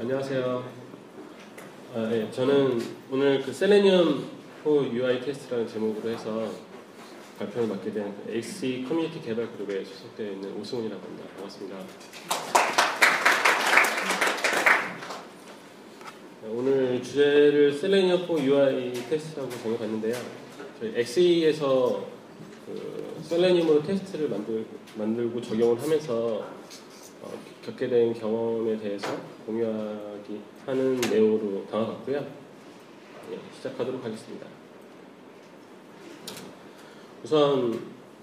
안녕하세요. 네, 저는 오늘 그 셀레니움 for UI 테스트라는 제목으로 해서 발표를 맡게 된 XE 커뮤니티 개발 그룹에 소속되어 있는 오승훈이라고 합니다. 반갑습니다. 오늘 주제를 셀레니움 for UI 테스트라고 정해봤는데요. 저희 XE에서 그 셀레니움으로 테스트를 만들고 적용을 하면서 겪게 된 경험에 대해서 공유하기 하는 내용으로 담아봤고요. 네, 시작하도록 하겠습니다. 우선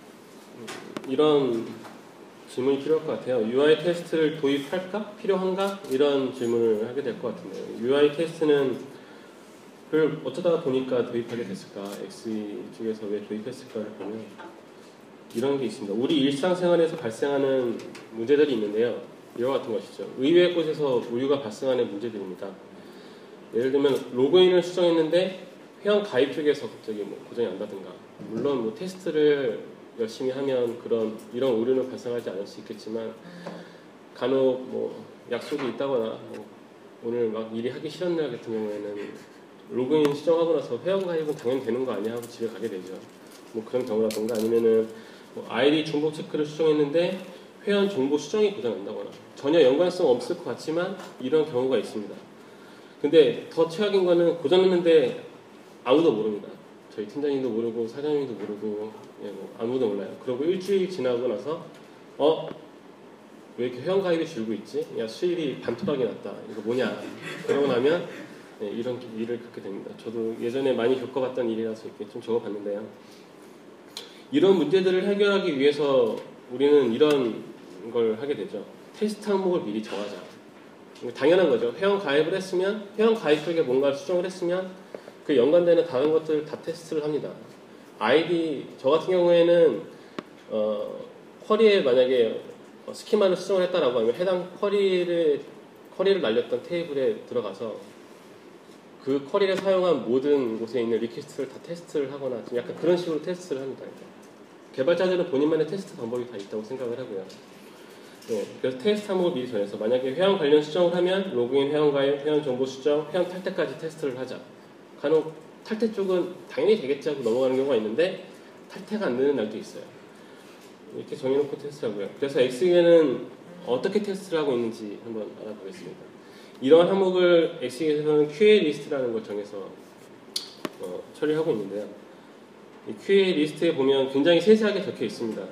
이런 질문이 필요할 것 같아요. UI 테스트를 도입할까? 필요한가? 이런 질문을 하게 될 것 같은데요. UI 테스트는 그걸 어쩌다 보니까 도입하게 됐을까? XE 쪽에서 왜 도입했을까를 보면 이런 게 있습니다. 우리 일상생활에서 발생하는 문제들이 있는데요. 이와 같은 것이죠. 의외의 곳에서 우유가 발생하는 문제들입니다. 예를 들면 로그인을 수정했는데 회원 가입 쪽에서 갑자기 고장이 난다든가, 물론 테스트를 열심히 하면 이런 오류는 발생하지 않을 수 있겠지만 간혹 약속이 있다거나 오늘 막 일이 하기 싫은 날 같은 경우에는 로그인 수정하고 나서 회원 가입은 당연히 되는 거 아니야 하고 집에 가게 되죠. 그런 경우라든가, 아니면은 아이디 중복 체크를 수정했는데 회원 정보 수정이 고장난다거나, 전혀 연관성 없을 것 같지만 이런 경우가 있습니다. 근데 더 최악인 거는 고장났는데 아무도 모릅니다. 저희 팀장님도 모르고 사장님도 모르고 아무도 몰라요. 그리고 일주일 지나고 나서 왜 이렇게 회원 가입이 줄고 있지? 야, 수일이 반토막이 났다. 이거 뭐냐? 그러고 나면 이런 일을 겪게 됩니다. 저도 예전에 많이 겪어봤던 일이라서 이렇게 좀 적어봤는데요. 이런 문제들을 해결하기 위해서 우리는 이런 걸 하게 되죠. 테스트 항목을 미리 정하자. 당연한 거죠. 회원 가입을 했으면, 회원 가입 쪽에 뭔가를 수정을 했으면 그 연관되는 다른 것들을 다 테스트를 합니다. 아이디, 저 같은 경우에는 쿼리에 만약에 스키마를 수정을 했다라고 하면 해당 쿼리를 날렸던 테이블에 들어가서 그 쿼리를 사용한 모든 곳에 있는 리퀘스트를 다 테스트를 하거나 좀 약간 그런 식으로 테스트를 합니다. 개발자들은 본인만의 테스트 방법이 다 있다고 생각을 하고요. 네, 그래서 테스트 항목을 미리 정해서 만약에 회원 관련 수정을 하면 로그인, 회원 가입, 회원 정보 수정, 회원 탈퇴까지 테스트를 하자. 간혹 탈퇴 쪽은 당연히 되겠지 하고 넘어가는 경우가 있는데 탈퇴가 안 되는 날도 있어요. 이렇게 정해놓고 테스트하고요. 그래서 XE에는 어떻게 테스트를 하고 있는지 한번 알아보겠습니다. 이러한 항목을 XE에서는 QA 리스트라는 걸 정해서 처리하고 있는데요. 이 QA 리스트에 보면 굉장히 세세하게 적혀 있습니다.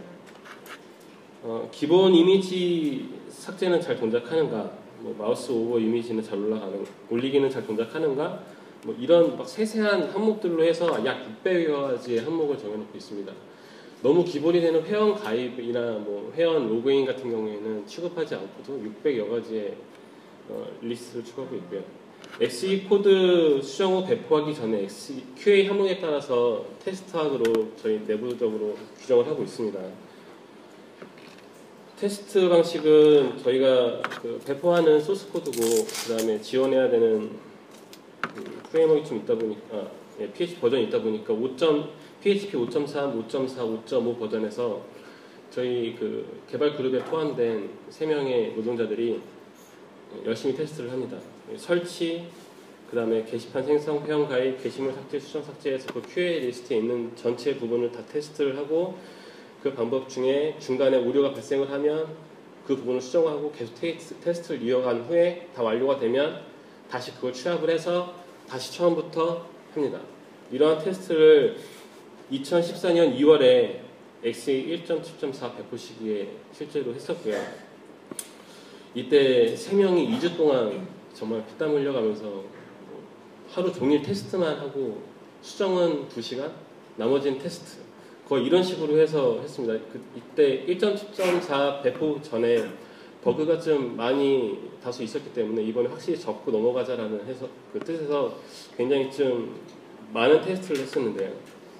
기본 이미지 삭제는 잘 동작하는가, 마우스 오버 이미지는 잘 올리기는 잘 동작하는가, 이런 막 세세한 항목들로 해서 약 600여 가지의 항목을 정해놓고 있습니다. 너무 기본이 되는 회원 가입이나 회원 로그인 같은 경우에는 취급하지 않고도 600여 가지의 리스트를 추가하고 있고요. XE 코드 수정 후 배포하기 전에 QA 항목에 따라서 테스트하도록 저희 내부적으로 규정을 하고 있습니다. 테스트 방식은 저희가 배포하는 소스 코드고 그 다음에 지원해야 되는 프레임워크가 좀 있다 보니까 PHP 버전이 있다 보니까 PHP 5.3, 5.4, 5.5 버전에서 저희 개발 그룹에 포함된 3명의 노동자들이 열심히 테스트를 합니다. 설치, 그 다음에 게시판 생성, 회원 가입, 게시물 삭제, 수정 삭제해서 그 QA 리스트에 있는 전체 부분을 다 테스트를 하고, 그 방법 중에 중간에 오류가 발생을 하면 그 부분을 수정하고 계속 테스트를 이어간 후에 다 완료가 되면 다시 그걸 취합을 해서 다시 처음부터 합니다. 이러한 테스트를 2014년 2월에 XE 1.7.4 배포 시기에 실제로 했었고요. 이때 3명이 2주 동안 정말 피땀 흘려가면서 하루 종일 테스트만 하고 수정은 2시간, 나머지는 테스트, 거의 이런 식으로 해서 했습니다. 이때 1.7.4 배포 전에 버그가 좀 많이 다소 있었기 때문에 이번에 확실히 접고 넘어가자라는 뜻에서 굉장히 좀 많은 테스트를 했었는데요.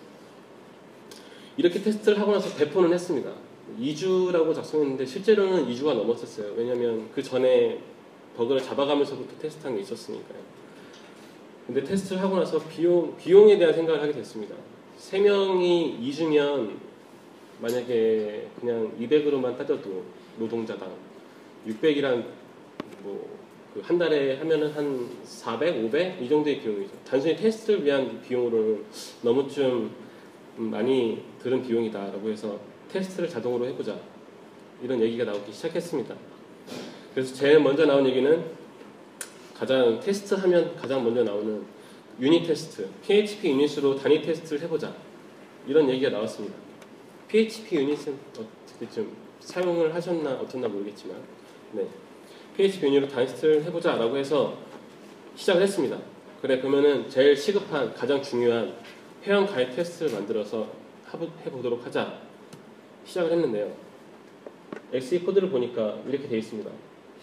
이렇게 테스트를 하고 나서 배포는 했습니다. 2주라고 작성했는데 실제로는 2주가 넘었었어요. 왜냐하면 그 전에 버그를 잡아가면서부터 테스트한 게 있었으니까요. 근데 테스트를 하고 나서 비용에 대한 생각을 하게 됐습니다. 3명이 2주면 만약에 그냥 200으로만 따져도 노동자당 600이란 그 한 달에 하면은 한 400, 500 이 정도의 비용이죠. 단순히 테스트를 위한 비용으로는 너무 좀 많이 들은 비용이다라고 해서 테스트를 자동으로 해보자 이런 얘기가 나오기 시작했습니다. 그래서 제일 먼저 나온 얘기는 가장 테스트하면 가장 먼저 나오는 유닛 테스트, PHP 유닛으로 단위 테스트를 해보자 이런 얘기가 나왔습니다. PHP 유닛은 어떻게 좀 사용을 하셨나 어떻나 모르겠지만 네. PHP 유닛으로 단위 테스트를 해보자 라고 해서 시작을 했습니다. 그래 그러면은 제일 시급한 가장 중요한 회원 가입 테스트를 만들어서 해보도록 하자 시작을 했는데요. XE 코드를 보니까 이렇게 되어 있습니다.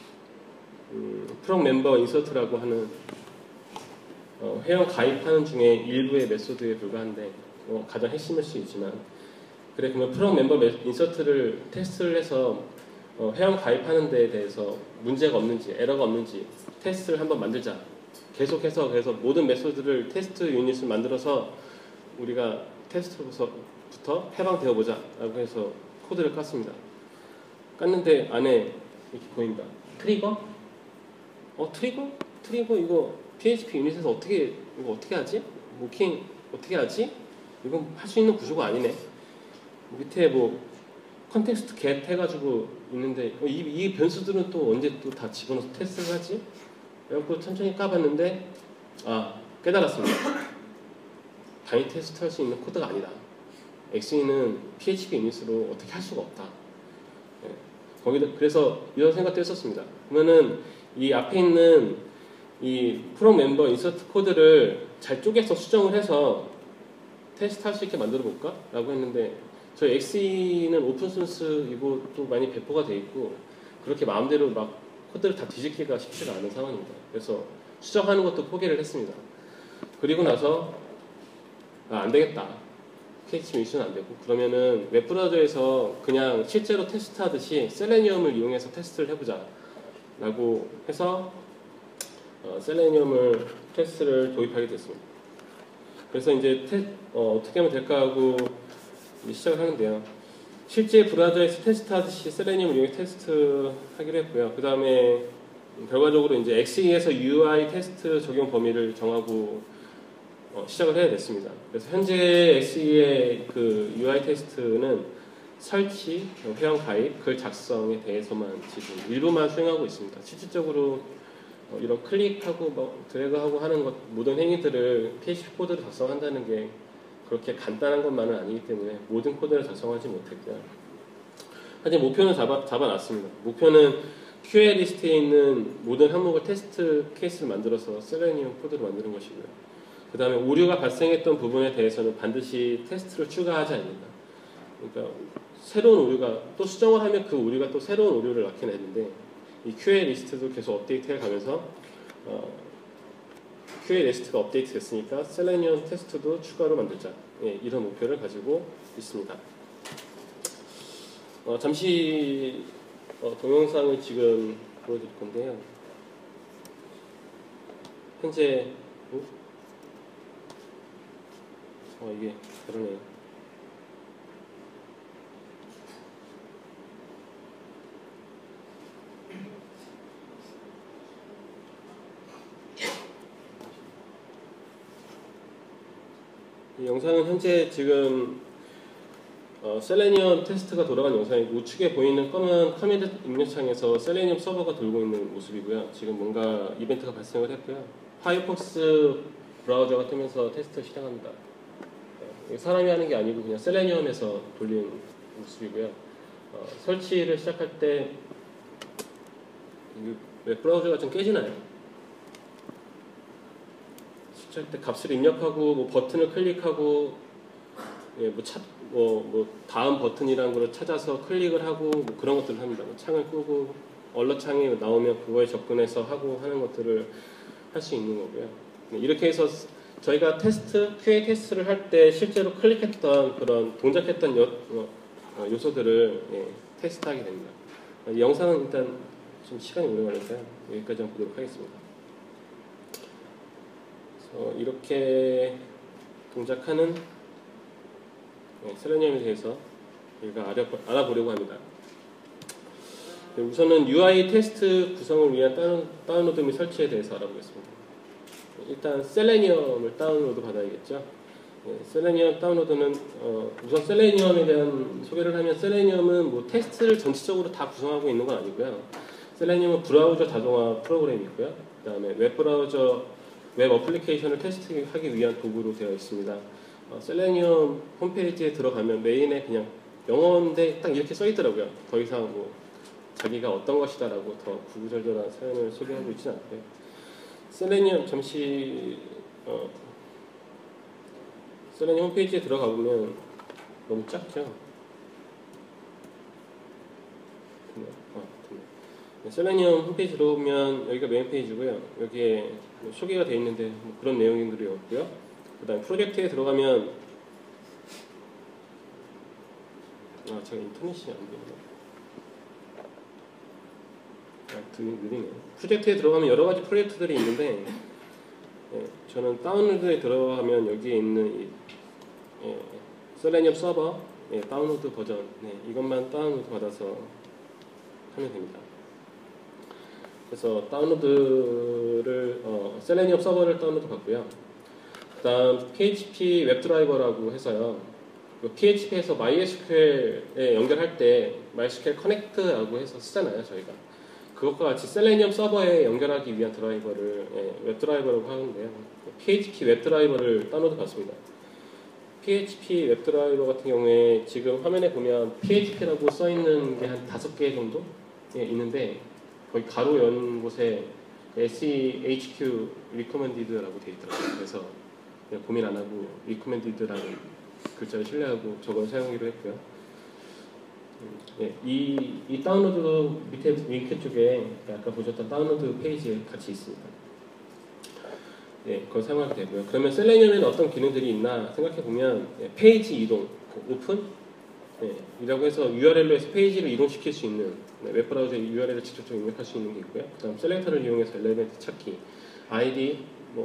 프롬 멤버 인서트라고 하는 회원 가입하는 중에 일부의 메소드에 불과한데 가장 핵심일 수 있지만 그래 그러면 프롬 멤버 인서트를 테스트를 해서 회원 가입하는 데에 대해서 문제가 없는지 에러가 없는지 테스트를 한번 만들자. 계속해서 그래서 모든 메소드를 테스트 유닛을 만들어서 우리가 테스트부터 해방되어 보자 라고 해서 코드를 깠습니다. 깠는데 안에 이렇게 보인다. 트리거? 트리거 이거 PHP 유닛에서 이거 어떻게 하지? 모킹 어떻게 하지? 이건 할 수 있는 구조가 아니네. 밑에 뭐 컨텍스트 get 해가지고 있는데 이 변수들은 또 언제 또 다 집어넣어서 테스트를 하지? 그래갖고 천천히 까봤는데 깨달았습니다. 단위 테스트 할 수 있는 코드가 아니다. XE는 PHP 유닛으로 어떻게 할 수가 없다. 그래서 이런 생각도 했었습니다. 그러면은 이 앞에 있는 이 프롬 멤버 인서트 코드를 잘 쪼개서 수정을 해서 테스트할 수 있게 만들어 볼까? 라고 했는데 저희 XE는 오픈소스이고 또 많이 배포가 돼 있고 그렇게 마음대로 막 코드를 다 뒤집기가 쉽지가 않은 상황입니다. 그래서 수정하는 것도 포기를 했습니다. 그리고 나서 안 되겠다. PHP 유닛은 안 되고 그러면은 웹브라우저에서 그냥 실제로 테스트하듯이 셀레니엄을 이용해서 테스트를 해보자 라고 해서 셀레니엄을 테스트를 도입하게 됐습니다. 그래서 이제 어떻게 하면 될까 하고 시작을 하는데요. 실제 브라우저에서 테스트하듯이 셀레니엄을 이용해 테스트하기로 했고요. 그 다음에 결과적으로 이제 XE에서 UI 테스트 적용 범위를 정하고 시작을 해야 됐습니다. 그래서 현재 XE의 그 UI 테스트는 설치, 회원 가입, 글 작성에 대해서만 지금 일부만 수행하고 있습니다. 실질적으로 이런 클릭하고 드래그하고 하는 것 모든 행위들을 PHP 코드를 작성한다는 게 그렇게 간단한 것만은 아니기 때문에 모든 코드를 작성하지 못했고요. 하지만 목표는 잡아놨습니다. 목표는 QA 리스트에 있는 모든 항목을 테스트 케이스를 만들어서 셀레니엄 코드로 만드는 것이고요. 그 다음에 오류가 발생했던 부분에 대해서는 반드시 테스트를 추가하지 않는다. 그러니까 새로운 오류가 또 수정을 하면 그 오류가 또 새로운 오류를 나타내는데 이 QA 리스트도 계속 업데이트해 가면서 QA 리스트가 업데이트 됐으니까 셀레니엄 테스트도 추가로 만들자. 이런 목표를 가지고 있습니다. 잠시 동영상을 지금 보여드릴 건데요. 현재 이게 다르네요. 이 영상은 현재 지금 셀레니엄 테스트가 돌아간 영상이고 우측에 보이는 검은 커맨드 입력창에서 셀레니엄 서버가 돌고 있는 모습이고요. 지금 뭔가 이벤트가 발생을 했고요. 파이어폭스 브라우저가 뜨면서 테스트를 시작합니다. 사람이 하는 게 아니고 그냥 셀레니엄에서 돌리는 모습이고요. 설치를 시작할 때 웹브라우저가 좀 깨지나요? 설치할 때 값을 입력하고 뭐 버튼을 클릭하고 다음 버튼이라는 걸 찾아서 클릭을 하고 뭐 그런 것들을 합니다. 창을 끄고 얼럿 창이 나오면 그거에 접근해서 하고 하는 것들을 할 수 있는 거고요. 이렇게 해서 저희가 QA 테스트를 할 때 실제로 클릭했던 그런 동작했던 요소들을 테스트하게 됩니다. 이 영상은 일단 좀 시간이 오래 걸리니까요. 여기까지 한번 보도록 하겠습니다. 그래서 이렇게 동작하는 셀레니엄에 대해서 우리가 알아보려고 합니다. 우선은 UI 테스트 구성을 위한 다운로드 및 설치에 대해서 알아보겠습니다. 일단 셀레니엄을 다운로드 받아야겠죠. 셀레니엄 다운로드는 우선 셀레니엄에 대한 소개를 하면, 셀레니엄은 뭐 테스트를 전체적으로 다 구성하고 있는 건 아니고요. 셀레니엄은 브라우저 자동화 프로그램이고요. 그 다음에 웹브라우저, 웹 어플리케이션을 테스트하기 위한 도구로 되어 있습니다. 셀레니엄 홈페이지에 들어가면 메인에 그냥 영어인데 딱 이렇게 써 있더라고요. 더 이상 뭐 자기가 어떤 것이다라고 더 구구절절한 사연을 소개하고 있지는 않고요. 셀레니엄 셀레니엄 홈페이지에 들어가 보면 너무 작죠. 셀레니엄 홈페이지 들어오면 여기가 메인 페이지고요. 여기에 뭐 소개가 되어 있는데 뭐 그런 내용들이 없고요. 그 다음 프로젝트에 들어가면 제가 인터넷이 안 되네요. 느리네요. 프로젝트에 들어가면 여러 가지 프로젝트들이 있는데, 저는 다운로드에 들어가면 여기에 있는 셀레니엄 서버 다운로드 버전, 이것만 다운로드 받아서 하면 됩니다. 그래서 다운로드를 셀레니엄 서버를 다운로드 받고요. 그 다음 PHP 웹드라이버라고 해서요, PHP에서 MySQL에 연결할 때 MySQL 커넥트라고 해서 쓰잖아요, 저희가. 그것과 같이 셀레니엄 서버에 연결하기 위한 드라이버를 웹드라이버라고 하는데요. PHP 웹드라이버를 다운로드 받습니다. PHP 웹드라이버 같은 경우에 지금 화면에 보면 PHP라고 써있는 게 한 5개 정도 있는데, 거기 가로 연 곳에 SEHQ recommended라고 되어 있더라고요. 그래서 그냥 고민 안 하고 recommended라는 글자를 신뢰하고 저걸 사용하기로 했고요. 이 다운로드 밑에 링크 쪽에 아까 보셨던 다운로드 페이지에 같이 있습니다. 그걸 사용하게 되고요. 그러면 셀레니엄에는 어떤 기능들이 있나 생각해 보면, 페이지 이동, 오픈 이라고 해서 URL로 해서 페이지를 이동시킬 수 있는, 웹브라우저에 URL을 직접적으로 입력할 수 있는 게 있고요. 그 다음 셀렉터를 이용해서 엘리멘트 찾기, ID,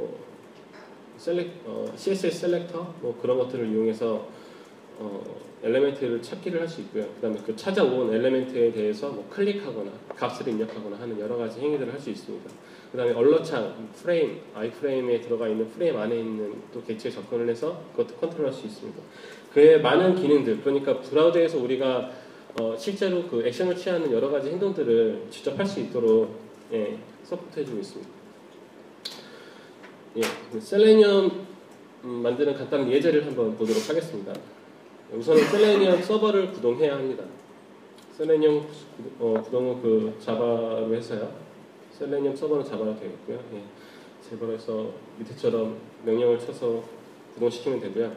CSS 셀렉터 그런 것들을 이용해서 엘리멘트를 찾기를 할 수 있고요. 그 다음에 그 찾아온 엘리멘트에 대해서 클릭하거나 값을 입력하거나 하는 여러 가지 행위들을 할 수 있습니다. 그 다음에 얼러창, 프레임, 아이프레임에 들어가 있는 프레임 안에 있는 또 객체에 접근을 해서 그것도 컨트롤할 수 있습니다. 그의 많은 기능들, 그러니까 브라우저에서 우리가 실제로 그 액션을 취하는 여러 가지 행동들을 직접 할 수 있도록 서포트해주고 있습니다. 셀레니엄 만드는 간단한 예제를 한번 보도록 하겠습니다. 우선은 셀레니엄 서버를 구동해야 합니다. 셀레니엄 구동은 그 자바로 해서요. 셀레니엄 서버는 자바로 되어 있고요. 자바로 해서 밑에처럼 명령을 쳐서 구동시키면 되고요.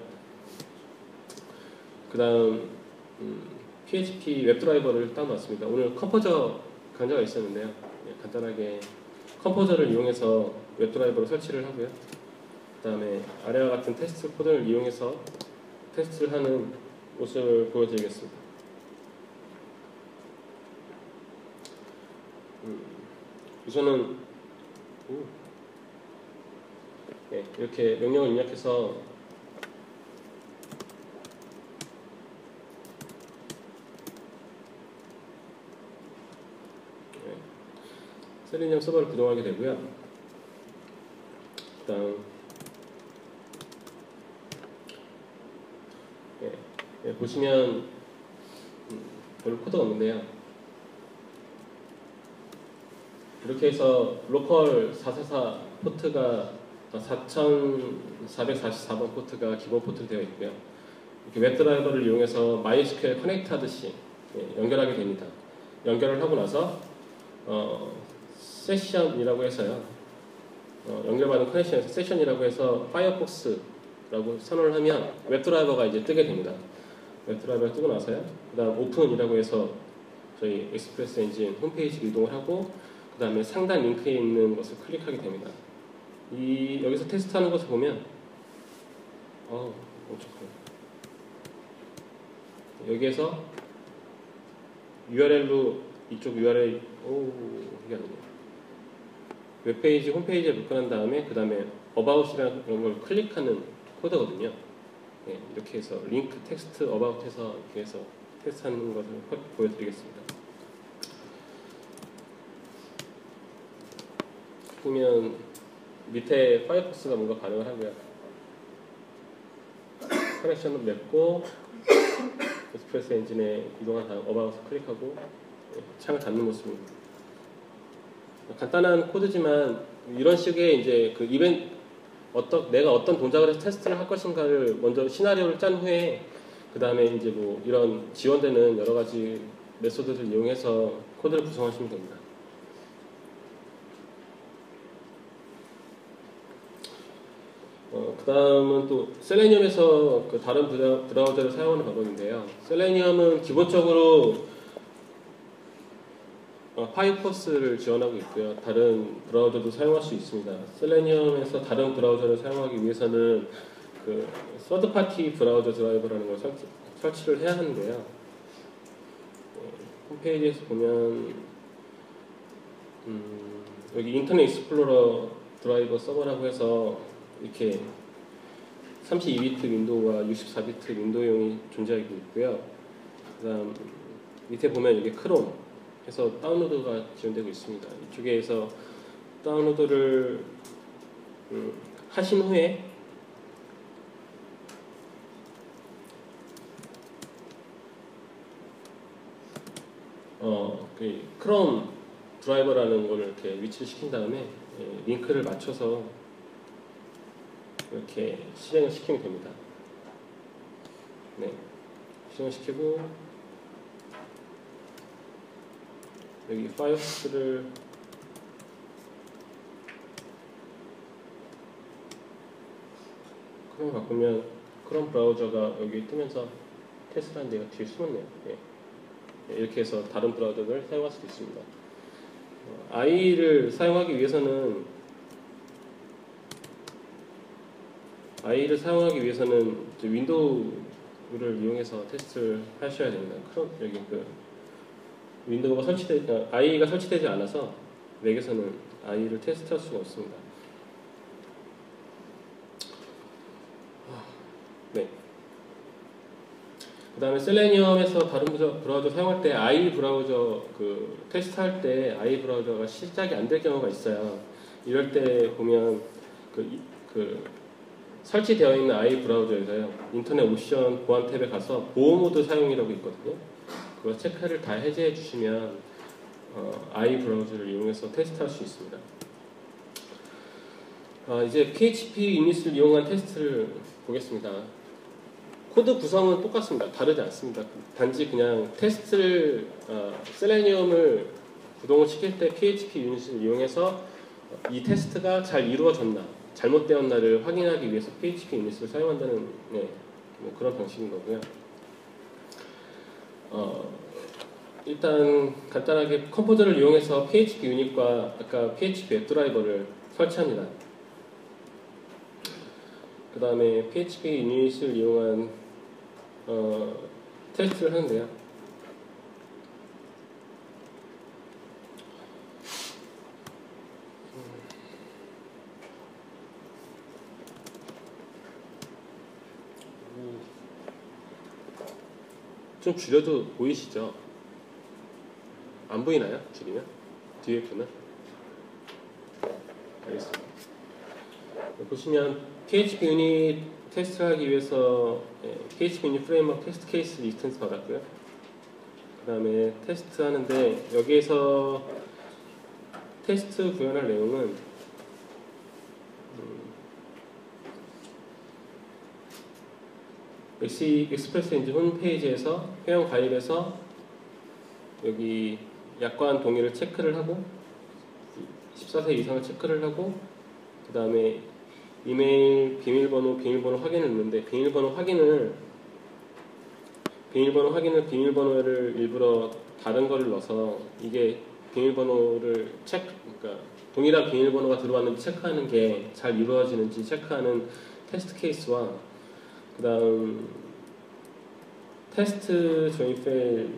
그 다음 PHP 웹드라이버를 다운받습니다. 오늘 컴포저 강좌가 있었는데요. 간단하게 컴포저를 이용해서 웹드라이버를 설치를 하고요. 그 다음에 아래와 같은 테스트 코드를 이용해서 테스트를 하는 모습을 보여드리겠습니다. 우선은 이렇게 명령을 입력해서 셀레니엄 서버를 구동하게 되고요. 그다음 보시면 별로 코드가 없는데요. 이렇게 해서 로컬 444 포트가 4444번 포트가 기본 포트로 되어 있고요. 이렇게 웹드라이버를 이용해서 MySQL 커넥트 하듯이 연결하게 됩니다. 연결을 하고 나서 세션이라고 해서요. 연결받은 커넥션에서 세션이라고 해서 파이어폭스라고 선언을 하면 웹드라이버가 이제 뜨게 됩니다. 웹드라이버가 뜨고 나서요. 그 다음 오픈이라고 해서 저희 익스프레스 엔진 홈페이지로 이동을 하고, 그 다음에 상단 링크에 있는 것을 클릭하게 됩니다. 여기서 테스트하는 것을 보면 엄청 커요. 여기에서 URL로 이쪽 URL 이게 아니에요. 웹페이지 홈페이지에 접근한 다음에 그 다음에 about이라는 그런 걸 클릭하는 코드거든요. 이렇게 해서 링크 텍스트 about해서 이렇게 해서 테스트하는 것을 보여드리겠습니다. 보면 밑에 파이어폭스가 뭔가 반응을 하고요. 커넥션을 맺고 익스프레스 엔진에 이동한 다음 어바웃을 클릭하고 창을 닫는 모습입니다. 간단한 코드지만 이런 식의 이제 그 이벤트 내가 어떤 동작을 해서 테스트를 할 것인가를 먼저 시나리오를 짠 후에 그 다음에 이제 뭐 이런 지원되는 여러 가지 메소드를 이용해서 코드를 구성하시면 됩니다. 그 다음은 또 셀레니엄에서 그 다른 브라우저를 사용하는 방법인데요. 셀레니엄은 기본적으로 파이어폭스를 지원하고 있고요. 다른 브라우저도 사용할 수 있습니다. 셀레니엄에서 다른 브라우저를 사용하기 위해서는 그 서드파티 브라우저 드라이버라는 걸 설치를 해야 하는데요. 홈페이지에서 보면 여기 인터넷 익스플로러 드라이버 서버라고 해서 이렇게 32비트 윈도우와 64비트 윈도우용이 존재하고 있고요. 그 다음 밑에 보면 이게 크롬 해서 다운로드가 지원되고 있습니다. 이쪽에서 다운로드를 하신 후에 그 크롬 드라이버라는 걸 이렇게 위치를 시킨 다음에 링크를 맞춰서 이렇게 실행을 시키면 됩니다. 네, 실행을 시키고 여기 파이어폭스를 크롬 바꾸면 크롬 브라우저가 여기 뜨면서 테스트라는 데가 뒤에 숨었네요. 네. 이렇게 해서 다른 브라우저를 사용할 수도 있습니다. IE를 사용하기 위해서는 윈도우를 이용해서 테스트를 하셔야 됩니다. 여기 윈도우가 IE가 설치되지 않아서 맥에서는 IE를 테스트할 수가 없습니다. 네. 그 다음에 셀레니엄에서 다른 브라우저 사용할 때 IE 브라우저 테스트할 때 IE 브라우저가 시작이 안 될 경우가 있어요. 이럴 때 보면 설치되어 있는 IE 브라우저에서요, 인터넷 옵션 보안 탭에 가서 보호 모드 사용이라고 있거든요. 그거 체크를 다 해제해 주시면 IE 브라우저를 이용해서 테스트할 수 있습니다. 이제 PHP 유닛을 이용한 테스트를 보겠습니다. 코드 구성은 똑같습니다. 다르지 않습니다. 단지 그냥 테스트를 셀레니엄을 구동을 시킬 때 PHP 유닛을 이용해서 이 테스트가 잘 이루어졌나, 잘못되었나를 확인하기 위해서 PHP 유닛을 사용한다는 뭐 그런 방식인 거고요. 일단 간단하게 컴포저를 이용해서 PHP 유닛과 아까 PHP 웹 드라이버를 설치합니다. 그 다음에 PHP 유닛을 이용한 테스트를 하는데요. 좀 줄여도 보이시죠? 안 보이나요? 줄이면? 뒤에 보면? 알겠습니다. 보시면 PHP 유닛 테스트를 하기 위해서 PHP 유닛 프레임워크 테스트 케이스 리스턴스 받았고요. 그 다음에 테스트 하는데 여기에서 테스트 구현할 내용은 익스프레스 엔진 홈페이지에서 회원 가입해서 여기 약관 동의를 체크를 하고 14세 이상을 체크를 하고 그 다음에 이메일, 비밀번호 확인을 넣는데 비밀번호를 일부러 다른 거를 넣어서 이게 비밀번호를 그러니까 동일한 비밀번호가 들어왔는지 체크하는 게 잘 이루어지는지 체크하는 테스트 케이스와 그 다음 테스트 조인 페일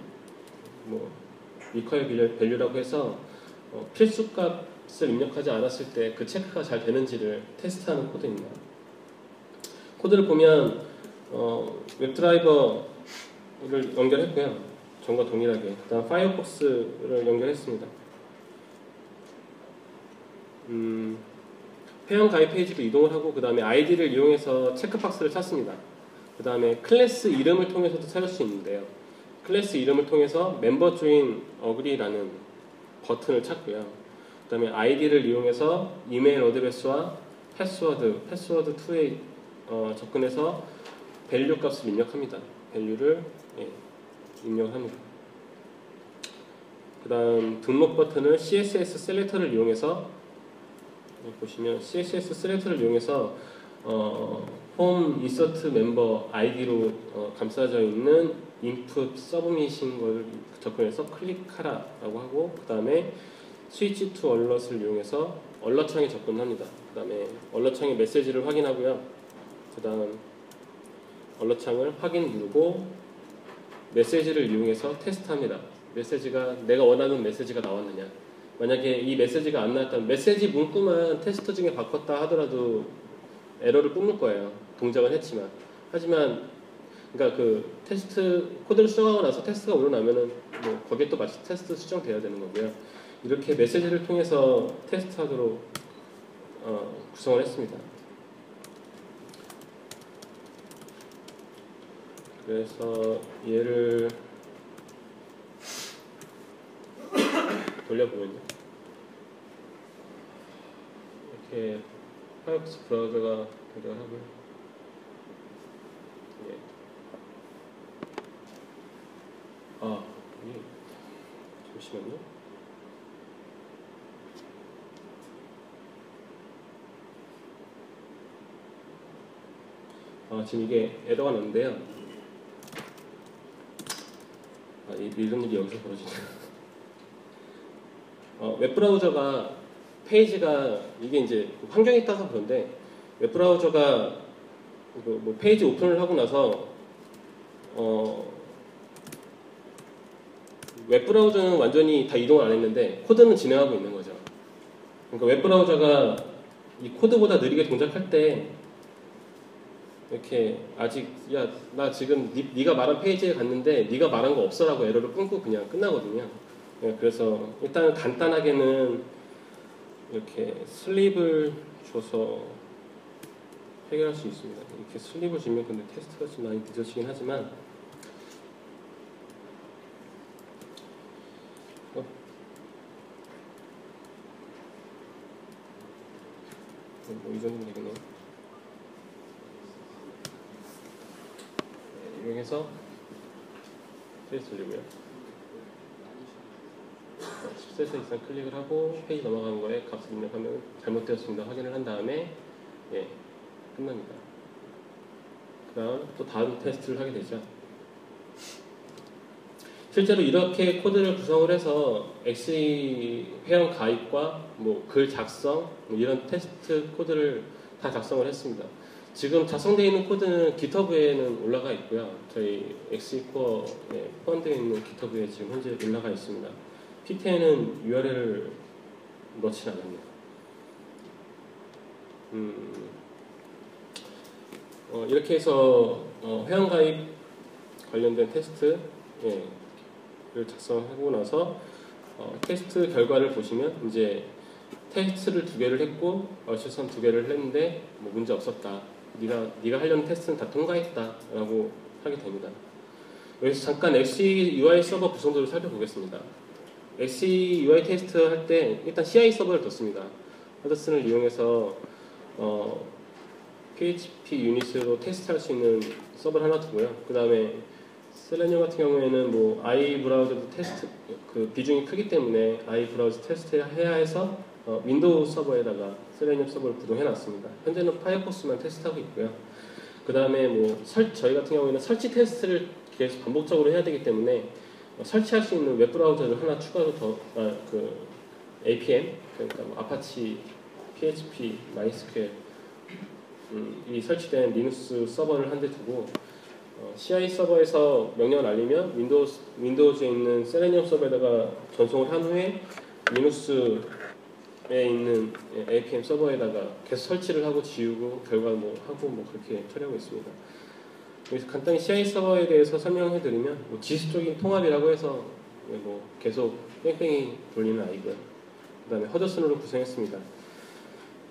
require value라고 해서 필수 값을 입력하지 않았을 때 그 체크가 잘 되는지를 테스트하는 코드입니다. 코드를 보면 웹 드라이버를 연결했고요. 전과 동일하게. 그 다음 파이어폭스를 연결했습니다. 회원 가입 페이지로 이동을 하고 그 다음에 아이디를 이용해서 체크박스를 찾습니다. 그 다음에 클래스 이름을 통해서도 찾을 수 있는데요. 클래스 이름을 통해서 멤버 조인 어그리라는 버튼을 찾고요. 그 다음에 아이디를 이용해서 이메일 어드레스와 패스워드 2에 접근해서 밸류 값을 입력합니다. 밸류를 입력합니다. 그 다음 등록 버튼을 CSS 셀렉터를 이용해서 보시면 CSS 셀렉터를 이용해서 홈 인서트 멤버 아이디로 감싸져 있는 인풋 서브밋인 걸 접근해서 클릭하라 라고 하고 그 다음에 스위치 투 얼럿을 이용해서 얼럿창에 접근합니다. 그 다음에 얼럿창의 메시지를 확인하고요. 그 다음 얼럿창을 확인 누르고 메시지를 이용해서 테스트합니다. 메시지가 내가 원하는 메시지가 나왔느냐. 만약에 이 메시지가 안 나왔다면 메시지 문구만 테스트 중에 바꿨다 하더라도 에러를 뿜을 거예요. 동작은 했지만. 하지만 그러니까 그 테스트 코드를 수정하고 나서 테스트가 오류나면은 뭐 거기에 또 마치 테스트 수정돼야 되는 거고요. 이렇게 메시지를 통해서 테스트하도록 구성을 했습니다. 그래서 얘를 돌려보면요. 이렇게 파이어폭스 브라우저가 동작을 하고요. 잠시만요. 지금 이게 에러가 났는데요. 이런 일이 여기서 벌어지네요. 웹브라우저가 페이지가 이게 이제 환경에 따라서 그런데 웹브라우저가 뭐 페이지 오픈을 하고 나서 웹브라우저는 완전히 다 이동을 안 했는데 코드는 진행하고 있는 거죠. 그러니까 웹브라우저가 이 코드보다 느리게 동작할 때 이렇게 아직 야 나 지금 네가 말한 페이지에 갔는데 네가 말한 거 없어라고 에러를 끊고 그냥 끝나거든요. 그래서 일단 간단하게는 이렇게 슬립을 줘서 해결할 수 있습니다. 이렇게 슬립을 주면 근데 테스트가 좀 많이 늦어지긴 하지만 뭐 이 정도면 되겠네요. 이용해서 페이지 돌리고요. 10세서 이상 클릭을 하고 페이지 넘어가는 거에 값을 입력하면 잘못되었습니다. 확인을 한 다음에 끝납니다. 그 다음 또 다음 테스트를 하게 되죠. 실제로 이렇게 코드를 구성을 해서 XE 회원 가입과 뭐 글 작성 이런 테스트 코드를 다 작성을 했습니다. 지금 작성되어 있는 코드는 GitHub에는 올라가 있고요. 저희 XE 코어에 포함되어 있는 GitHub에 지금 현재 올라가 있습니다. P10에는 URL을 넣진 않았네요. 이렇게 해서 회원가입 관련된 테스트를 작성하고 나서 테스트 결과를 보시면 이제 테스트를 2개를 했고 얼추선 2개를 했는데 뭐 문제 없었다. 네가 하려는 테스트는 다 통과했다라고 하게 됩니다. 여기서 잠깐 XE UI 서버 구성도를 살펴보겠습니다. XE UI 테스트 할 때 일단 CI 서버를 뒀습니다. 하드슨을 이용해서 PHP 유닛으로 테스트할 수 있는 서버를 하나 두고요. 그 다음에 셀레니움 같은 경우에는 뭐 i브라우저도 테스트 그 비중이 크기 때문에 i브라우저 테스트 해야 해서 윈도우 서버에다가 셀레니움 서버를 구동해 놨습니다. 현재는 파이어폭스만 테스트하고 있고요. 그 다음에 뭐 저희 같은 경우에는 설치 테스트를 계속 반복적으로 해야 되기 때문에 설치할 수 있는 웹브라우저를 하나 추가로 그 APM 그러니까 뭐 아파치, PHP, MySQL 이 설치된 리눅스 서버를 한 대 두고 CI 서버에서 명령을 알리면 윈도우즈에 있는 셀레니움 서버에다가 전송을 한 후에 리눅스에 있는 APM 서버에다가 계속 설치를 하고 지우고 결과 뭐 하고 뭐 그렇게 처리하고 있습니다. 여기서 간단히 CI 서버에 대해서 설명해 드리면 뭐 지수적인 통합이라고 해서 뭐 계속 뺑뺑이 돌리는 아이고요. 그 다음에 허드슨으로 구성했습니다.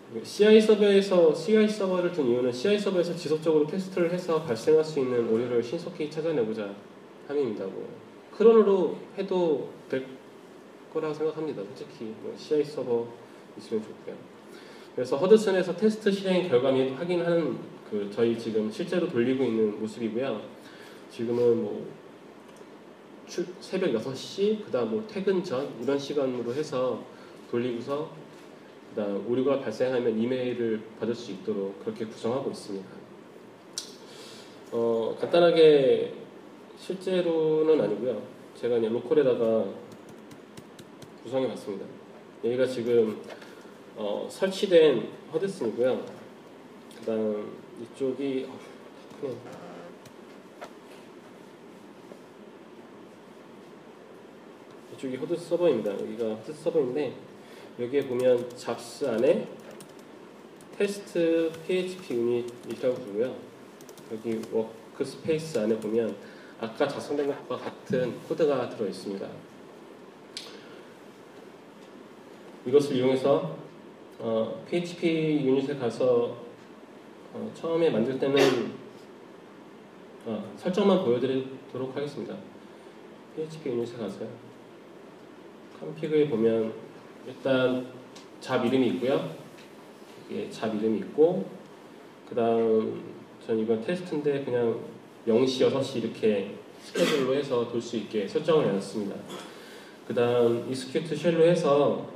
CI 서버를 둔 이유는 CI 서버에서 지속적으로 테스트를 해서 발생할 수 있는 오류를 신속히 찾아내고자 함입니다. 크론으로 해도 될 거라고 생각합니다. 솔직히 CI 서버 있으면 좋고요. 그래서 허드슨에서 테스트 실행 결과 및 확인하는 저희 지금 실제로 돌리고 있는 모습이고요. 지금은 새벽 6시, 그다음 퇴근 전 이런 시간으로 해서 돌리고서 그다음 오류가 발생하면 이메일을 받을 수 있도록 그렇게 구성하고 있습니다. 간단하게 실제로는 아니고요. 제가 그냥 로컬에다가 구성해 봤습니다. 여기가 지금 설치된 허드슨이고요. 그다음 이쪽이 크네. 이쪽이 허드 서버입니다. 여기가 허드 서버인데 여기에 보면 잡스 안에 테스트 PHP 유닛이라고 부르고요. 여기 워크스페이스 안에 보면 아까 작성된 것과 같은 코드가 들어 있습니다. 이것을 이용해서 PHP 유닛에 가서 처음에 만들 때는 설정만 보여드리도록 하겠습니다. PHP 유닛에 가서요. 컴피그에 보면 일단 잡 이름이 있고요. 여기에 잡 이름이 있고, 그 다음 전 이건 테스트인데 그냥 0시, 6시 이렇게 스케줄로 해서 돌 수 있게 설정을 해놨습니다. 그 다음 execute shell로 해서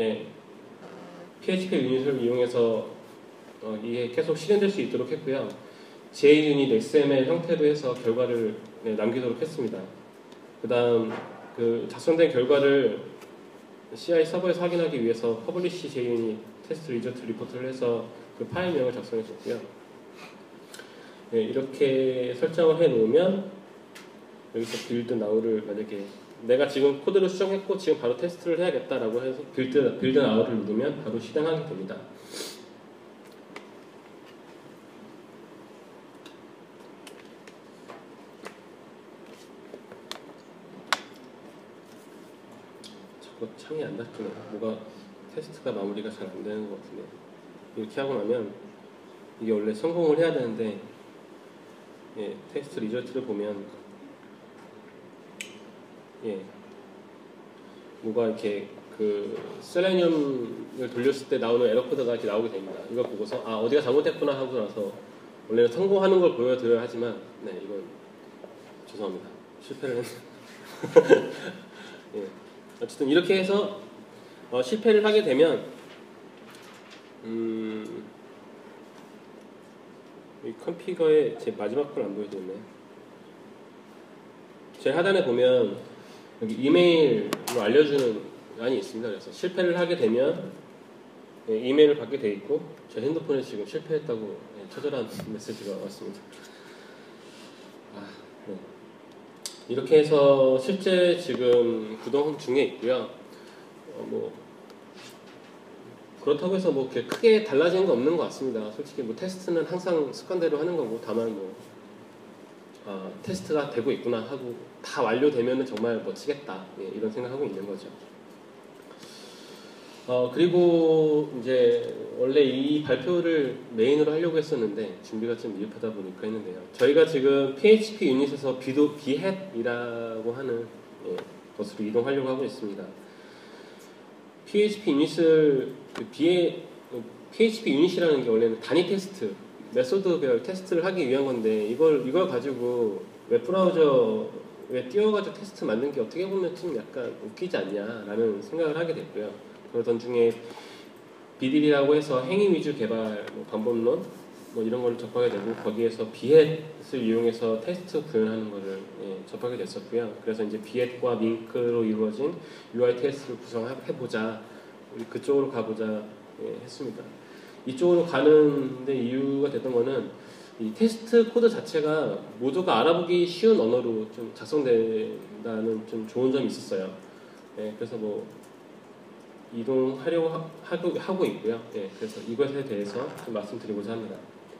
PHP 유닛을 이용해서 이게 계속 실행될 수 있도록 했고요. JUnit XML 형태로 해서 결과를 남기도록 했습니다. 그 다음 작성된 결과를 CI 서버에서 확인하기 위해서 publish JUnit test result report를 해서 그 파일명을 작성했었고요. 이렇게 설정을 해 놓으면 여기서 build now를 만약에 내가 지금 코드를 수정했고 지금 바로 테스트를 해야겠다라고 해서 build now를 누르면 바로 실행하게 됩니다. 창이 안 닫히네. 뭐가 테스트가 마무리가 잘 안 되는 것 같은데. 이렇게 하고 나면 이게 원래 성공을 해야 되는데 테스트 리저트를 보면 뭐가 이렇게 셀레니움을 돌렸을 때 나오는 에러 코드가 이렇게 나오게 됩니다. 이걸 보고서 어디가 잘못됐구나 하고 나서 원래는 성공하는 걸 보여드려야 하지만 이건 죄송합니다. 실패를 했네요. 어쨌든 이렇게 해서 실패를 하게 되면 이 컨피거의 제 마지막 걸 안 보여드렸네요. 제 하단에 보면 여기 이메일로 알려주는 란이 있습니다. 그래서 실패를 하게 되면 이메일을 받게 돼 있고 제 핸드폰에 지금 실패했다고 처절한 메시지가 왔습니다. 이렇게 해서 실제 지금 구동 중에 있고요. 그렇다고 해서 그렇게 크게 달라지는 거 없는 것 같습니다. 솔직히 테스트는 항상 습관대로 하는 거고, 다만 테스트가 되고 있구나 하고 다 완료되면은 정말 멋지겠다 이런 생각하고 있는 거죠. 그리고 이제 원래 이 발표를 메인으로 하려고 했었는데 준비가 좀 미흡하다 보니까 했는데요. 저희가 지금 PHP 유닛에서 비헷이라고 하는 것으로 이동하려고 하고 있습니다. PHP 유닛을 PHP 유닛이라는 게 원래는 단위 테스트, 메소드별 테스트를 하기 위한 건데 이걸 가지고 웹브라우저에 띄워가지고 테스트 만든 게 어떻게 보면 좀 약간 웃기지 않냐라는 생각을 하게 됐고요. 그러던 중에 BDD라고 해서 행위 위주 개발 방법론 이런 걸 접하게 되고 거기에서 비헷을 이용해서 테스트 구현하는 거를 접하게 됐었고요. 그래서 이제 비헷과 밍크로 이루어진 UI 테스트를 구성해보자, 우리 그쪽으로 가보자 했습니다. 이쪽으로 가는데 이유가 됐던 거는 이 테스트 코드 자체가 모두가 알아보기 쉬운 언어로 좀 작성된다는 좀 좋은 점이 있었어요. 그래서 이동하려고 하고 있고요. 그래서 이것에 대해서 좀 말씀드리고자 합니다.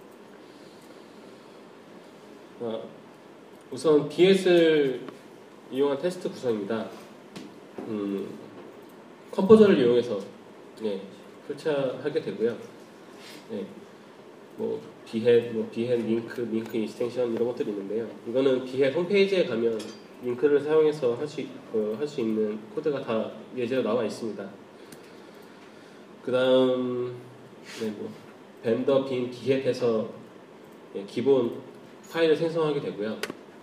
우선 비헷을 이용한 테스트 구성입니다. 컴포저를 이용해서 설치하게 되고요. 네. 뭐 비헷, 링크 익스텐션 이런 것들이 있는데요. 이거는 비헷 홈페이지에 가면 링크를 사용해서 할 수 있는 코드가 다 예제로 나와 있습니다. 그 다음 벤더 빈 비헷에서 기본 파일을 생성하게 되고요.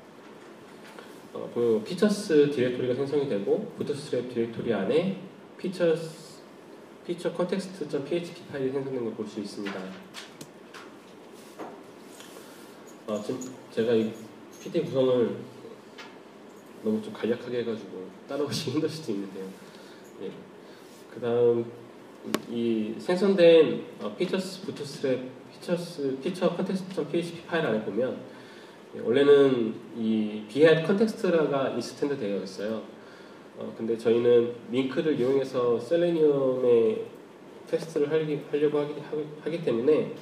그 피처스 디렉토리가 생성이 되고 부트스트랩 디렉토리 안에 피처 context.php 파일이 생성된 걸 볼 수 있습니다. 지금 제가 이 PT 구성을 너무 좀 간략하게 해가지고 따라오시기 힘들 수도 있는데요. 예. 그 다음 이 생성된 피처스 부트스트랩 피처 컨텍스트.php 파일 안에 보면 원래는 이 비헷 컨텍스트라가 인스텐드 되어 있어요. 근데 저희는 링크를 이용해서 셀레니움의 테스트를 하려고 하기 때문에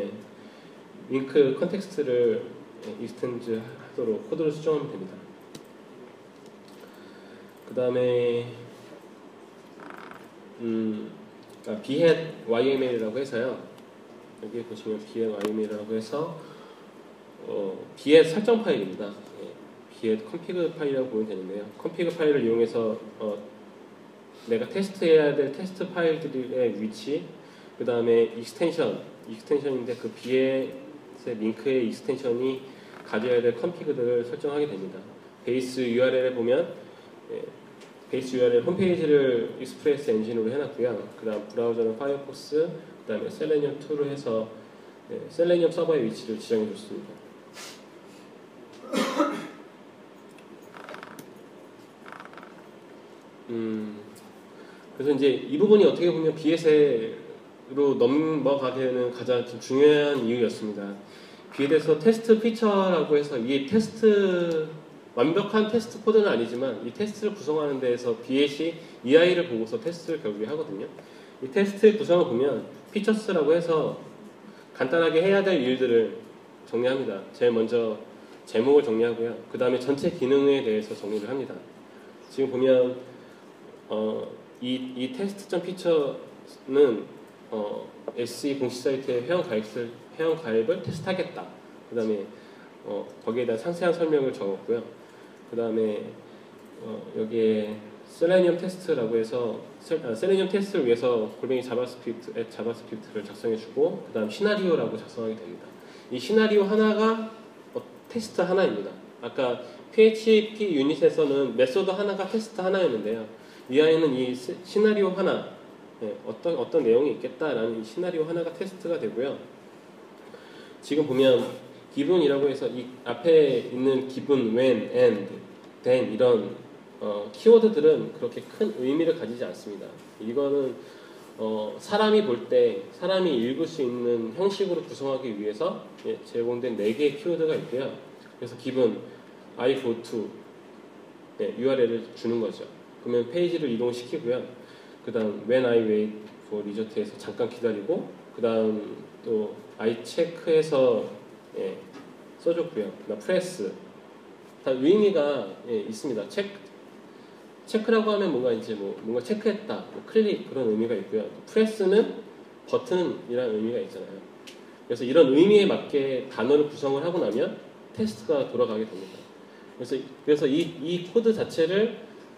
링크 컨텍스트를 인스텐드 하도록 코드를 수정하면 됩니다. 그 다음에 비헷 YML이라고 해서요. 여기 보시면 비헷 YML이라고 해서 비헷 설정 파일입니다. 비헷 컨피그 파일이라고 보면 되는데요. 컨피그 파일을 이용해서 내가 테스트해야 될 테스트 파일들의 위치, 그 다음에 익스텐션인데 그 비헷의 링크의 익스텐션이 가져야 될 컨피그들을 설정하게 됩니다. 베이스 URL에 보면 베이스 URL 홈페이지를 익스프레스 엔진으로 해놨고요. 그 다음 브라우저는 파이어폭스, 그 다음에 셀레니엄 2로 해서 셀레니엄 서버의 위치를 지정해 줬습니다. 그래서 이제 이 부분이 어떻게 보면 비헷으로 넘어가게 되는 가장 중요한 이유였습니다. 비헷에서 테스트 피처라고 해서 이 완벽한 테스트 코드는 아니지만 이 테스트를 구성하는 데에서 비헷이 EI를 보고서 테스트를 결국에 하거든요. 이 테스트의 구성을 보면 피처스라고 해서 간단하게 해야 될 일들을 정리합니다. 제일 먼저 제목을 정리하고요. 그 다음에 전체 기능에 대해서 정리를 합니다. 지금 보면 이 테스트.피처는 SE 공식 사이트에 회원 가입을 테스트하겠다. 그 다음에 거기에 대한 상세한 설명을 적었고요. 그 다음에 여기에 셀레니엄 테스트라고 해서 셀레니엄 테스트를 위해서 골뱅이 자바스크립트를 작성해주고 그 다음 시나리오라고 작성하게 됩니다. 이 시나리오 하나가 테스트 하나입니다. 아까 PHP 유닛에서는 메소드 하나가 테스트 하나였는데요. 이 아이는 이 시나리오 하나, 어떤 내용이 있겠다라는 이 시나리오 하나가 테스트가 되고요. 지금 보면 기분이라고 해서 이 앞에 있는 기분, when, and, then 이런 키워드들은 그렇게 큰 의미를 가지지 않습니다. 이거는 사람이 볼 때 사람이 읽을 수 있는 형식으로 구성하기 위해서 제공된 4개의 키워드가 있고요. 그래서 기분, I go to URL을 주는 거죠. 그러면 페이지를 이동시키고요. 그 다음 when I wait for result에서 잠깐 기다리고 그 다음 또 I check해서 써줬고요. 그 다음 press 다 의미가 있습니다. 체크라고 하면 뭔가 체크했다, 클릭 그런 의미가 있고요. 프레스는 버튼이라는 의미가 있잖아요. 그래서 이런 의미에 맞게 단어를 구성을 하고 나면 테스트가 돌아가게 됩니다. 그래서 이 코드 자체를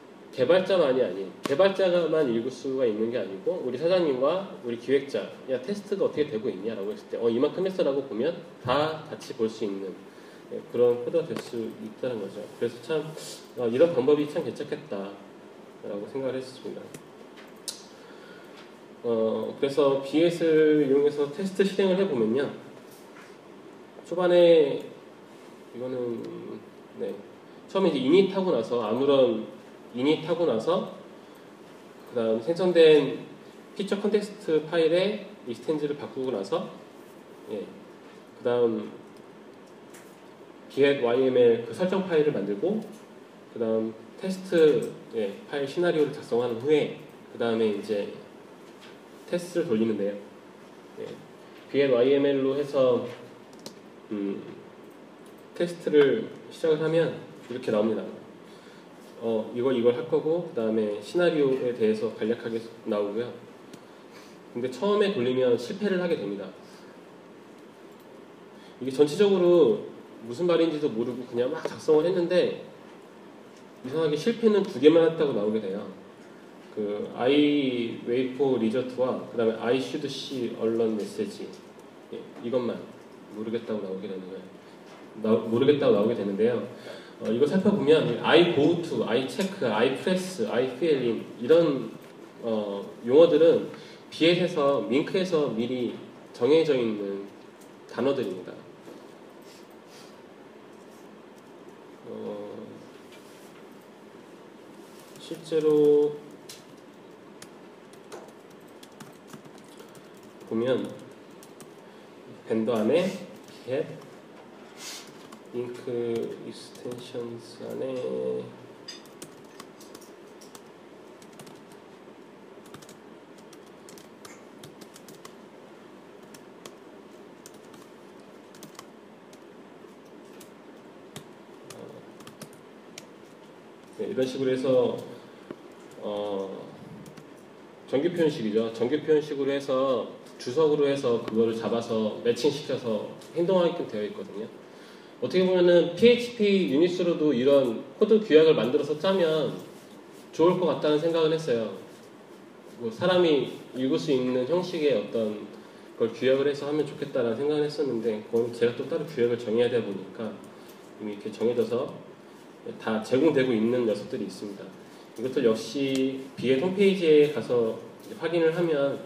개발자가만 읽을 수가 있는 게 아니고 우리 사장님과 우리 기획자, 야 테스트가 어떻게 되고 있냐라고 했을 때 이만큼 했어라고 보면 다 같이 볼 수 있는 그런 코드가 될 수 있다는 거죠. 그래서 참 이런 방법이 참 괜찮겠다라고 생각을 했습니다. 그래서 비헷을 이용해서 테스트 실행을 해보면요. 초반에 이거는 처음에 이제 이닛하고 나서 그 다음 생성된 피처 컨텍스트 파일에 익스텐즈를 바꾸고 나서 그 다음 비헷 YML 그 설정 파일을 만들고 그 다음 테스트 파일 시나리오를 작성한 후에 그 다음에 이제 테스트를 돌리는데요. 비헷 YML로 해서 테스트를 시작을 하면 이렇게 나옵니다. 이걸 할 거고 그 다음에 시나리오에 대해서 간략하게 나오고요. 근데 처음에 돌리면 실패를 하게 됩니다. 이게 전체적으로 무슨 말인지도 모르고 그냥 막 작성을 했는데 이상하게 실패는 2개만 했다고 나오게 돼요. 그 I wait for result와 그 다음에 I should see alert message, 이것만 모르겠다고 나오게 되는 거예요. 모르겠다고 나오게 되는데요. 이거 살펴보면 I go to, I check, I press, I fill in 이런 용어들은 비엣에서 밍크에서 미리 정해져 있는 단어들입니다. 실제로 보면 밴더 안에 비엣 링크 익스텐션스 안에 이런 식으로 해서 정규 표현식이죠. 정규 표현식으로 해서 주석으로 해서 그거를 잡아서 매칭시켜서 행동하게끔 되어 있거든요. 어떻게 보면은 PHP 유닛으로도 이런 코드 규약을 만들어서 짜면 좋을 것 같다는 생각을 했어요. 뭐 사람이 읽을 수 있는 형식의 어떤 걸 규약을 해서 하면 좋겠다라는 생각을 했었는데 그건 제가 또 따로 규약을 정해야 되다 보니까 이미 이렇게 정해져서 다 제공되고 있는 녀석들이 있습니다. 이것들 역시 비엣 홈페이지에 가서 확인을 하면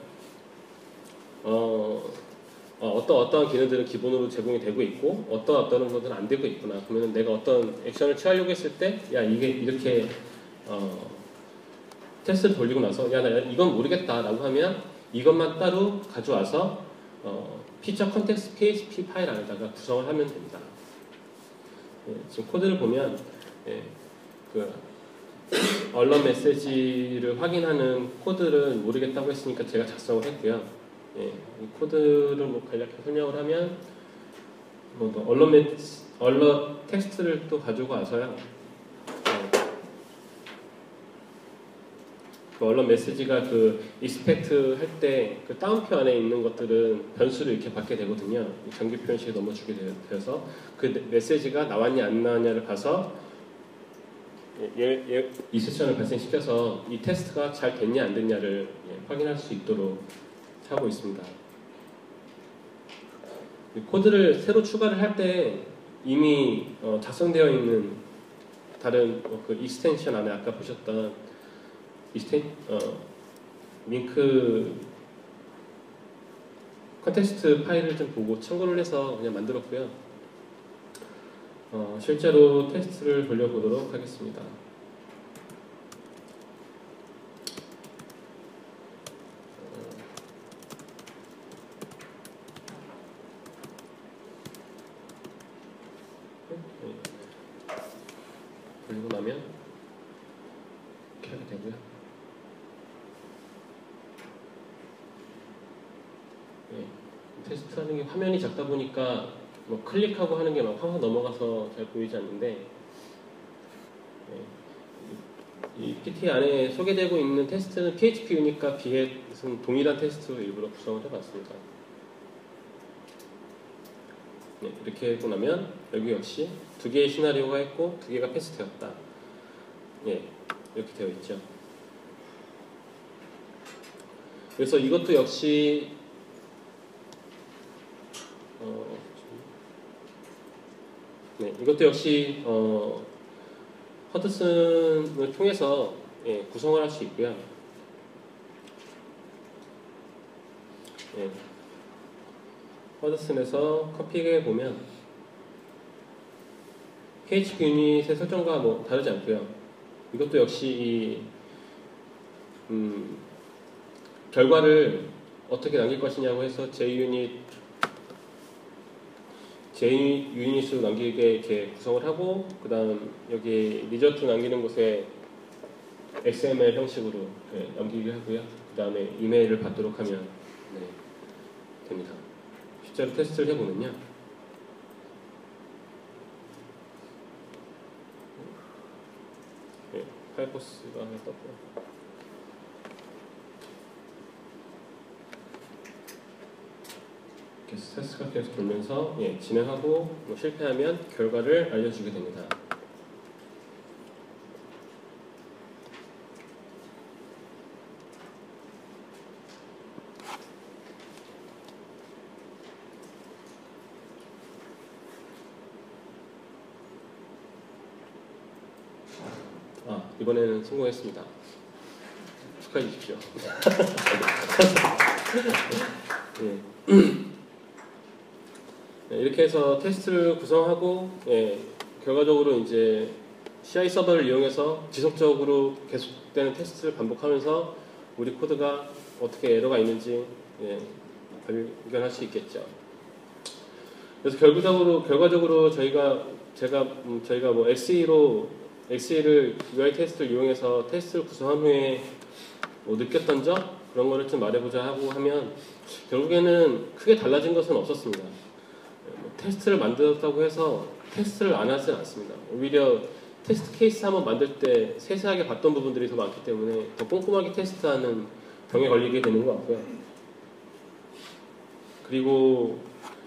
어떠한 기능들은 기본으로 제공이 되고 있고 어떤 것들은 안 되고 있구나. 그러면 내가 어떤 액션을 취하려고 했을 때 야 이게 이렇게 테스트를 돌리고 나서 야 나 이건 모르겠다 라고 하면 이것만 따로 가져와서 피처 컨텍스트 PHP 파일 안에다가 구성을 하면 됩니다. 지금 코드를 보면 그 얼런 메시지를 확인하는 코드를 모르겠다고 했으니까 제가 작성을 했고요. 이 코드를 뭐 간략히 설명을 하면 얼런 텍스트를 또 가지고 와서요. 그 얼런 메시지가 그 익스펙트 할 때 그 다운표 안에 있는 것들은 변수를 이렇게 받게 되거든요. 정규 표현식에 넘어주게 되어서 그 메시지가 나왔냐 안 나왔냐를 봐서 이 세션을 발생시켜서 이 테스트가 잘 됐냐 안 됐냐를 확인할 수 있도록 하고 있습니다. 코드를 새로 추가를 할 때 이미 작성되어 있는 다른 그 익스텐션 안에 아까 보셨던 링크 컨텍스트 파일을 좀 보고 참고를 해서 그냥 만들었고요. 실제로 테스트를 돌려보도록 하겠습니다. 돌리고 나면 이렇게 하게 되고요. 테스트하는 게 화면이 작다 보니까 뭐 클릭하고 하는 게 막 확 넘어가서 잘 보이지 않는데 이 PT 안에 소개되고 있는 테스트는 PHP 유닛과 비엣은 동일한 테스트로 일부러 구성을 해봤습니다. 이렇게 하고 나면 여기 역시 2개의 시나리오가 있고 2개가 패스되었다. 이렇게 되어 있죠. 그래서 이것도 역시 허드슨을 통해서 구성을 할 수 있고요. 허드슨에서 컨피그에 보면 PHP 유닛의 설정과 뭐 다르지 않고요. 이것도 역시 결과를 어떻게 남길 것이냐고 해서 JUnit으로 남기게 이렇게 구성을 하고, 그 다음 여기 리저트 남기는 곳에 XML 형식으로 남기게 하고요. 그 다음에 이메일을 받도록 하면 됩니다. 실제로 테스트를 해보면요. 파이포스가 하나 떴고요. 테스트가 계속 돌면서 진행하고 뭐 실패하면 결과를 알려주게 됩니다. 이번에는 성공했습니다. 축하해 주십시오. 이렇게 해서 테스트를 구성하고 결과적으로 이제 CI 서버를 이용해서 지속적으로 계속되는 테스트를 반복하면서 우리 코드가 어떻게 에러가 있는지 발견할 수 있겠죠. 그래서 결과적으로 저희가 뭐 XE를 UI 테스트를 이용해서 테스트를 구성한 후에 뭐 느꼈던 점 그런 거를 좀 말해보자 하고 하면 결국에는 크게 달라진 것은 없었습니다. 테스트를 만들었다고 해서 테스트를 안 하진 않습니다. 오히려 테스트 케이스 한번 만들 때 세세하게 봤던 부분들이 더 많기 때문에 더 꼼꼼하게 테스트하는 병에 걸리게 되는 것 같고요. 그리고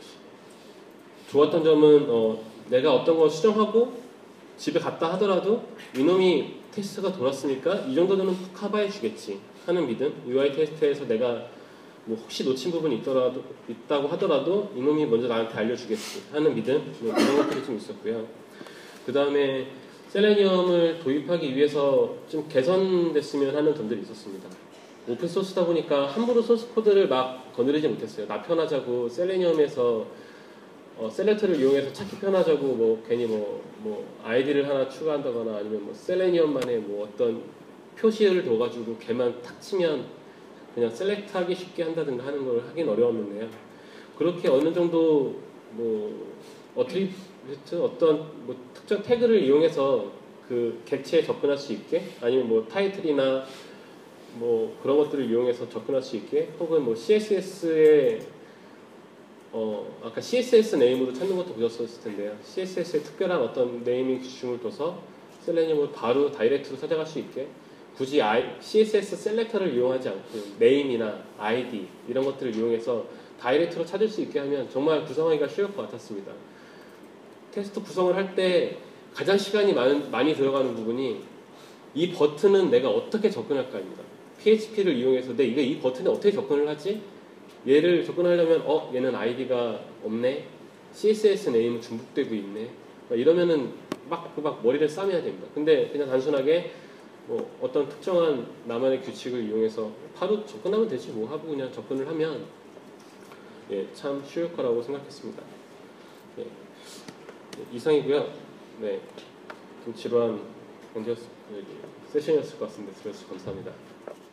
좋았던 점은 내가 어떤 걸 수정하고 집에 갔다 하더라도 이놈이 테스트가 돌았으니까 이 정도는 커버해 주겠지 하는 믿음. UI 테스트에서 내가 뭐 혹시 놓친 부분이 있다고 하더라도 이놈이 먼저 나한테 알려주겠지 하는 믿음, 뭐 이런 것들이 좀 있었고요. 그 다음에 셀레니엄을 도입하기 위해서 좀 개선됐으면 하는 점들이 있었습니다. 오픈소스다 보니까 함부로 소스 코드를 막 거느리지 못했어요. 나 편하자고 셀레니엄에서 셀렉터를 이용해서 찾기 편하자고 뭐 괜히 뭐 아이디를 하나 추가한다거나 아니면 뭐 셀레니엄만의 뭐 어떤 표시를 둬가지고 걔만 탁 치면 그냥 셀렉트하기 쉽게 한다든가 하는 걸 하긴 어려웠는데요. 그렇게 어느 정도 뭐 어트리뷰트 어떤 뭐 특정 태그를 이용해서 그 객체에 접근할 수 있게 아니면 뭐 타이틀이나 뭐 그런 것들을 이용해서 접근할 수 있게 혹은 뭐 CSS의 아까 CSS 네임으로 찾는 것도 보셨을 텐데요. CSS에 특별한 어떤 네이밍 기준을 둬서 셀레니엄을 바로 다이렉트로 찾아갈 수 있게 굳이 CSS 셀렉터를 이용하지 않고 네임이나 아이디 이런 것들을 이용해서 다이렉트로 찾을 수 있게 하면 정말 구성하기가 쉬울 것 같았습니다. 테스트 구성을 할 때 가장 시간이 많이 들어가는 부분이 이 버튼은 내가 어떻게 접근할까입니다. PHP를 이용해서 내가 이 버튼에 어떻게 접근을 하지? 얘를 접근하려면 얘는 아이디가 없네. CSS 네임은 중복되고 있네. 이러면은 막 머리를 싸매야 됩니다. 근데 그냥 단순하게 뭐 어떤 특정한 나만의 규칙을 이용해서 바로 접근하면 되지 뭐 하고 그냥 접근을 하면 참 쉬울 거라고 생각했습니다. 이상이고요. 좀 지루한 세션이었을 것 같습니다. 들어주셔서 감사합니다.